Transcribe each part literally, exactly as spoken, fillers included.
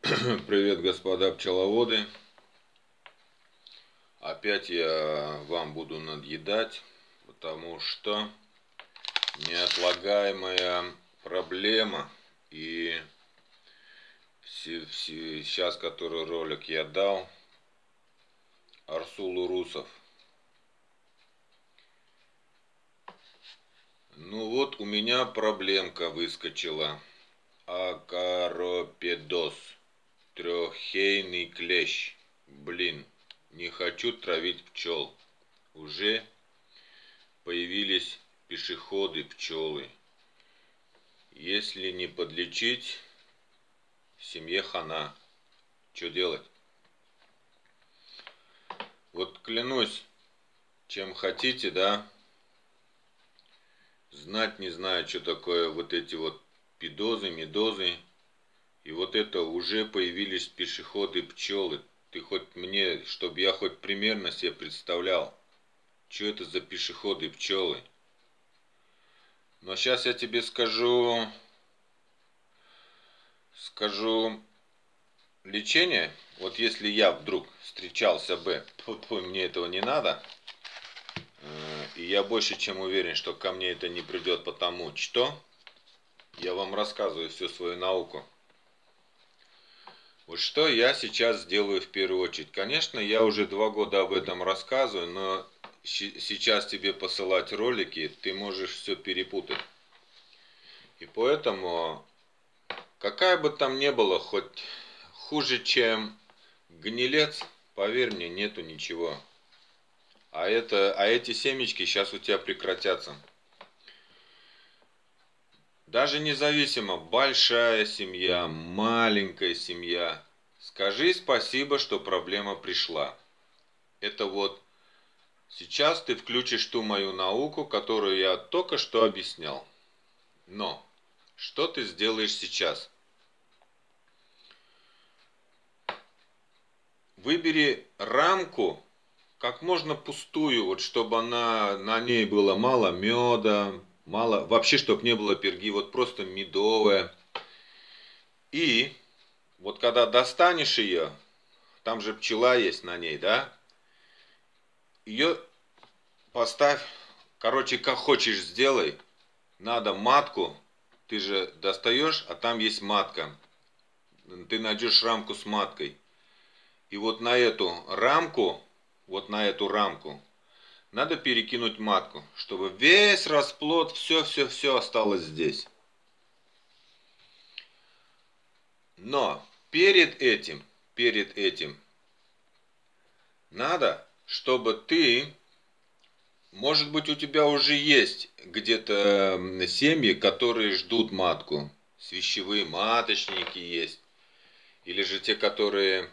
Привет, господа пчеловоды. Опять я вам буду надъедать, потому что неотлагаемая проблема. И все, все, сейчас, который ролик я дал, Арсул Урусов. Ну вот у меня проблемка выскочила. Акаропедоз. Трехейный клещ. Блин, не хочу травить пчел. Уже появились пешеходы, пчелы. Если не подлечить, семье хана. Что делать? Вот клянусь, чем хотите, да? Знать не знаю, что такое вот эти вот педозы, медозы. И вот это уже появились пешеходы, пчелы. Ты хоть мне, чтобы я хоть примерно себе представлял, что это за пешеходы, пчелы. Но сейчас я тебе скажу, скажу лечение. Вот если я вдруг встречался бы, тьфу-тьфу, мне этого не надо. И я больше чем уверен, что ко мне это не придет, потому что я вам рассказываю всю свою науку. Вот что я сейчас сделаю в первую очередь. Конечно, я уже два года об этом рассказываю, но сейчас тебе посылать ролики, ты можешь все перепутать. И поэтому, какая бы там ни была, хоть хуже, чем гнилец, поверь мне, нету ничего. А, это, а эти семечки сейчас у тебя прекратятся. Даже независимо, большая семья, маленькая семья, скажи спасибо, что проблема пришла. Это вот сейчас ты включишь ту мою науку, которую я только что объяснял. Но что ты сделаешь сейчас? Выбери рамку, как можно пустую, вот чтобы она, на ней было мало меда, мало, вообще, чтобы не было перги, вот просто медовая. И вот когда достанешь ее, там же пчела есть на ней, да? Ее поставь, короче, как хочешь сделай. Надо матку, ты же достаешь, а там есть матка. Ты найдешь рамку с маткой. И вот на эту рамку, вот на эту рамку, надо перекинуть матку, чтобы весь расплод, все-все-все осталось здесь. Но перед этим, перед этим, надо, чтобы ты, может быть, у тебя уже есть где-то семьи, которые ждут матку. Свящевые маточники есть. Или же те, которые...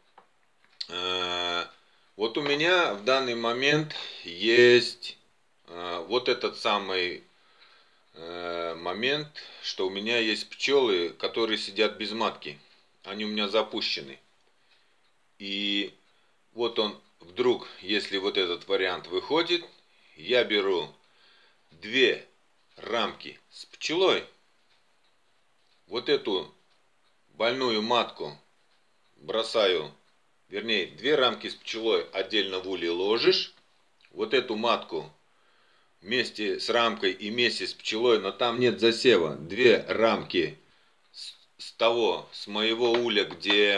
Э, вот у меня в данный момент есть э, вот этот самый э, момент, что у меня есть пчелы, которые сидят без матки. Они у меня запущены. И вот он вдруг, если вот этот вариант выходит, я беру две рамки с пчелой, вот эту больную матку бросаю, вернее, две рамки с пчелой отдельно в улей ложишь, вот эту матку вместе с рамкой и вместе с пчелой, но там нет засева, две рамки с, с того, с моего уля, где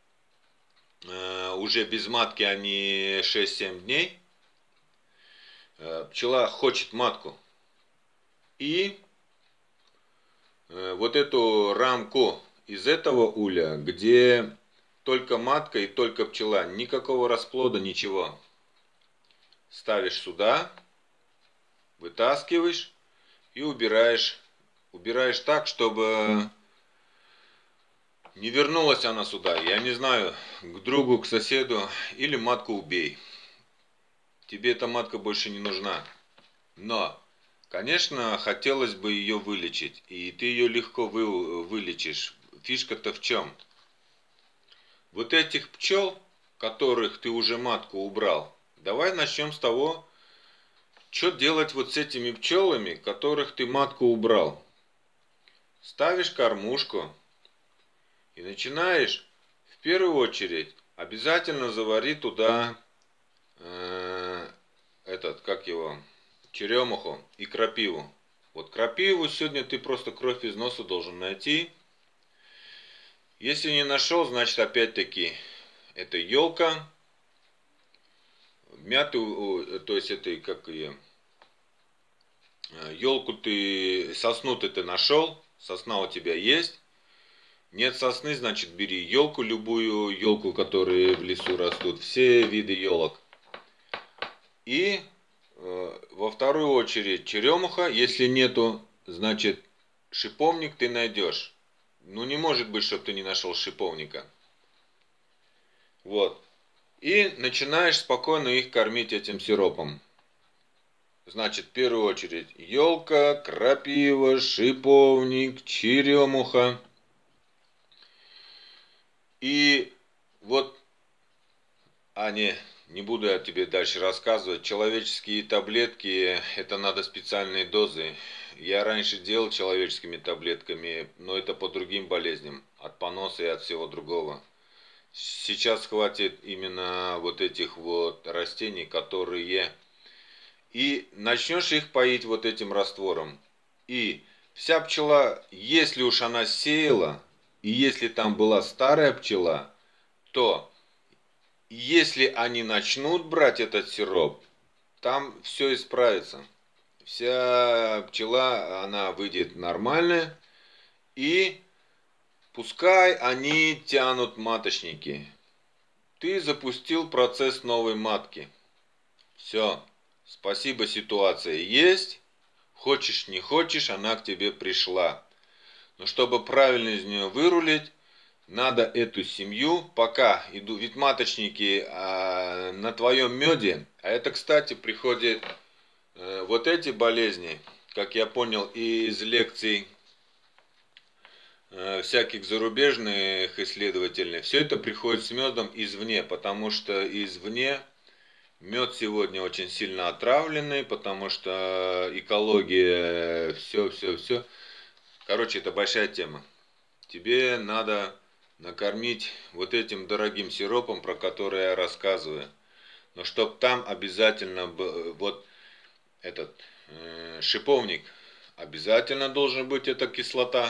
э, уже без матки они шесть-семь дней, э, пчела хочет матку. И э, вот эту рамку из этого уля, где только матка и только пчела, никакого расплода, ничего, ставишь сюда, вытаскиваешь и убираешь, убираешь так, чтобы не вернулась она сюда, я не знаю, к другу, к соседу, или матку убей. Тебе эта матка больше не нужна. Но, конечно, хотелось бы ее вылечить, и ты ее легко вы, вылечишь. Фишка-то в чем? Вот этих пчел, которых ты уже матку убрал, давай начнем с того, что делать вот с этими пчелами, которых ты матку убрал. Ставишь кормушку, И начинаешь, в первую очередь, обязательно завари туда э, этот, как его, черемуху и крапиву. Вот крапиву сегодня ты просто кровь из носа должен найти. Если не нашел, значит опять-таки это елка. Мяту, то есть это как ее, елку ты, сосну-то ты нашел, сосна у тебя есть. Нет сосны, значит бери елку, любую елку, которые в лесу растут, все виды елок. И э, во вторую очередь черемуха, если нету, значит шиповник ты найдешь. Ну не может быть, чтобы ты не нашел шиповника. Вот. И начинаешь спокойно их кормить этим сиропом. Значит, в первую очередь елка, крапива, шиповник, черемуха. И вот, а не, не буду я тебе дальше рассказывать. Человеческие таблетки, это надо специальные дозы. Я раньше делал человеческими таблетками, но это по другим болезням. От поноса и от всего другого. Сейчас хватит именно вот этих вот растений, которые... И начнешь их поить вот этим раствором. И вся пчела, если уж она сеяла, и если там была старая пчела, то если они начнут брать этот сироп, там все исправится. Вся пчела, она выйдет нормальная. И пускай они тянут маточники. Ты запустил процесс новой матки. Все. Спасибо, ситуация есть. Хочешь, не хочешь, она к тебе пришла. Но чтобы правильно из нее вырулить, надо эту семью, пока идут, ведь маточники а, на твоем меде, а это, кстати, приходит э, вот эти болезни, как я понял из лекций э, всяких зарубежных исследователей, все это приходит с медом извне, потому что извне мед сегодня очень сильно отравленный, потому что экология, все, все, все. Короче, это большая тема. Тебе надо накормить вот этим дорогим сиропом, про который я рассказываю. Но чтоб там обязательно был, вот этот э, шиповник, обязательно должен быть эта кислота.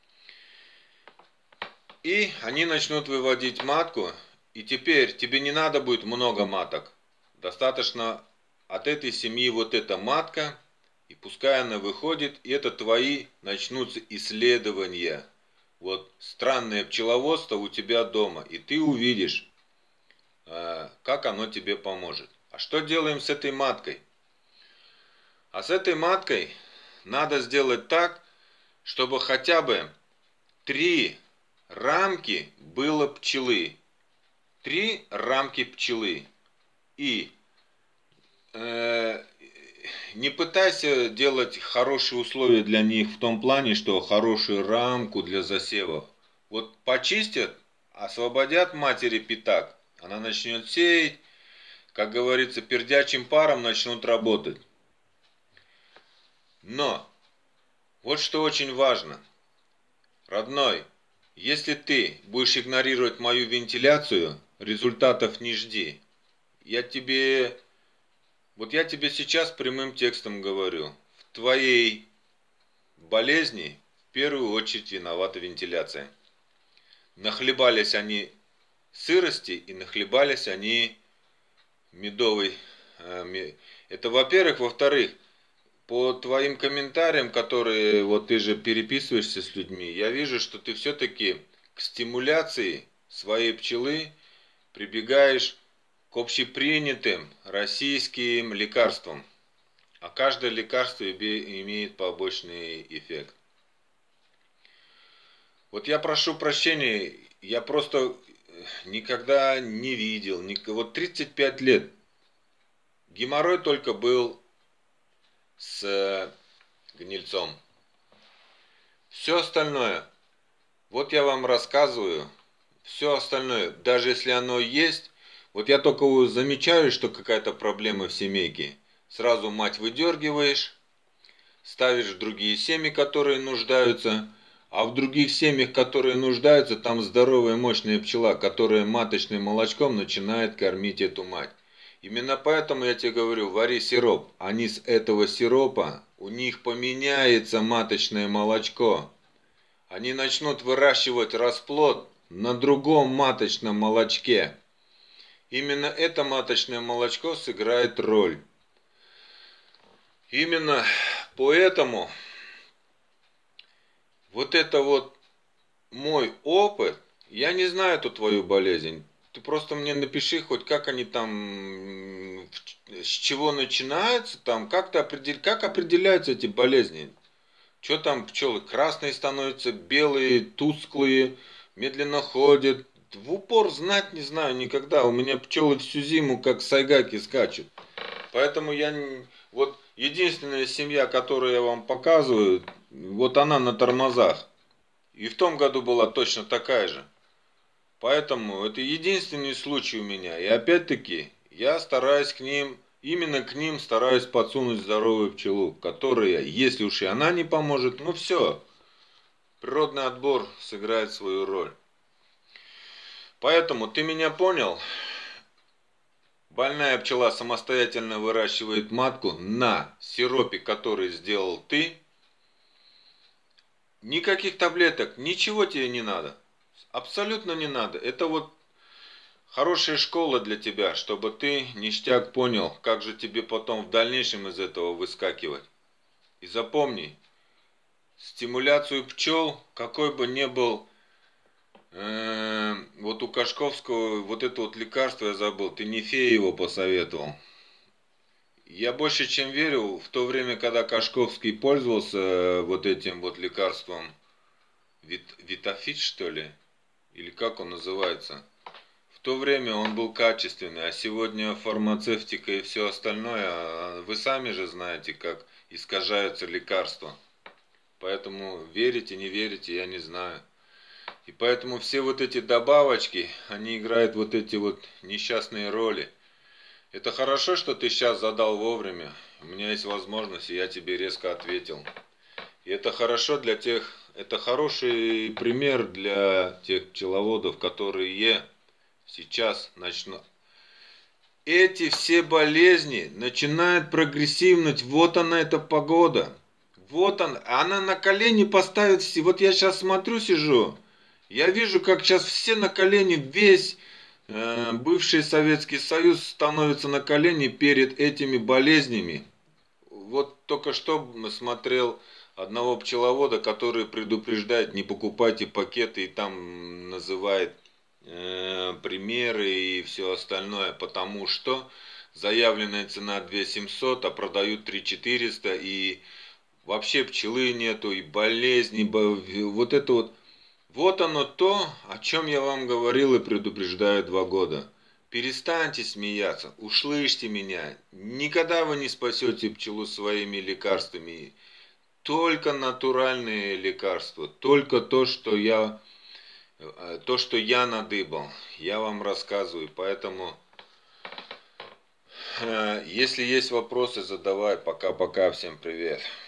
И они начнут выводить матку. И теперь тебе не надо будет много маток. Достаточно от этой семьи вот эта матка. И пускай она выходит, и это твои начнутся исследования. Вот странное пчеловодство у тебя дома. И ты увидишь, как оно тебе поможет. А что делаем с этой маткой? А с этой маткой надо сделать так, чтобы хотя бы три рамки было пчелы. Три рамки пчелы. И э, не пытайся делать хорошие условия для них в том плане, что хорошую рамку для засевов. Вот почистят, освободят матери пятак, она начнет сеять, как говорится, пердячим паром начнут работать. Но, вот что очень важно. Родной, если ты будешь игнорировать мою вентиляцию, результатов не жди. Я тебе... Вот я тебе сейчас прямым текстом говорю. В твоей болезни в первую очередь виновата вентиляция. Нахлебались они сырости и нахлебались они медовой. Это во-первых. Во-вторых, по твоим комментариям, которые вот ты же переписываешься с людьми, я вижу, что ты все-таки к стимуляции своей пчелы прибегаешь к общепринятым российским лекарствам. А каждое лекарство имеет побочный эффект. Вот я прошу прощения, я просто никогда не видел, вот тридцать пять лет, геморрой только был с гнильцом. Все остальное, вот я вам рассказываю, все остальное, даже если оно есть, вот я только замечаю, что какая-то проблема в семейке, сразу мать выдергиваешь, ставишь другие семьи, которые нуждаются, А в других семьях, которые нуждаются, там здоровая мощная пчела, которая маточным молочком начинает кормить эту мать. Именно поэтому я тебе говорю, вари сироп. Они с этого сиропа, у них поменяется маточное молочко. Они начнут выращивать расплод на другом маточном молочке. Именно это маточное молочко сыграет роль. Именно поэтому вот это вот мой опыт, я не знаю эту твою болезнь. Ты просто мне напиши хоть как они там, с чего начинаются там, как ты определ... как определяются эти болезни. Что там пчелы красные становятся, белые, тусклые, медленно ходят. В упор знать не знаю никогда. У меня пчелы всю зиму как сайгаки скачут. Поэтому я не... Вот единственная семья, которую я вам показываю, вот она на тормозах. И в том году была точно такая же. Поэтому это единственный случай у меня. И опять-таки я стараюсь к ним, именно к ним стараюсь подсунуть здоровую пчелу, которая, если уж и она не поможет, ну все, природный отбор сыграет свою роль. Поэтому ты меня понял? Больная пчела самостоятельно выращивает матку на сиропе, который сделал ты. Никаких таблеток, ничего тебе не надо. Абсолютно не надо. Это вот хорошая школа для тебя, чтобы ты, ништяк, понял, как же тебе потом в дальнейшем из этого выскакивать. И запомни, стимуляцию пчел, какой бы ни был, э, вот у Кашковского, вот это вот лекарство я забыл, ты не фея его посоветовал. Я больше чем верю, в то время, когда Кашковский пользовался вот этим вот лекарством, Вит, Витафит, что ли, или как он называется, в то время он был качественный, а сегодня фармацевтика и все остальное, вы сами же знаете, как искажаются лекарства. Поэтому верите, не верите, я не знаю. И поэтому все вот эти добавочки, они играют вот эти вот несчастные роли. Это хорошо, что ты сейчас задал вовремя. У меня есть возможность, и я тебе резко ответил. И это хорошо для тех, это хороший пример для тех пчеловодов, которые сейчас начнут. Эти все болезни начинают прогрессивнуть. Вот она, эта погода. Вот она. Она на колени поставит все. Вот я сейчас смотрю, сижу. Я вижу, как сейчас все на колени, весь э, бывший Советский Союз становится на колени перед этими болезнями. Вот только что смотрел одного пчеловода, который предупреждает, не покупайте пакеты, и там называет э, примеры и все остальное, потому что заявленная цена две тысячи семьсот, а продают три тысячи четыреста, и вообще пчелы нету, и болезни, вот это вот. Вот оно то, о чем я вам говорил и предупреждаю два года. Перестаньте смеяться, услышьте меня. Никогда вы не спасете пчелу своими лекарствами. Только натуральные лекарства, только то, что я, то, что я надыбал, я вам рассказываю. Поэтому, если есть вопросы, задавай. Пока-пока, всем привет.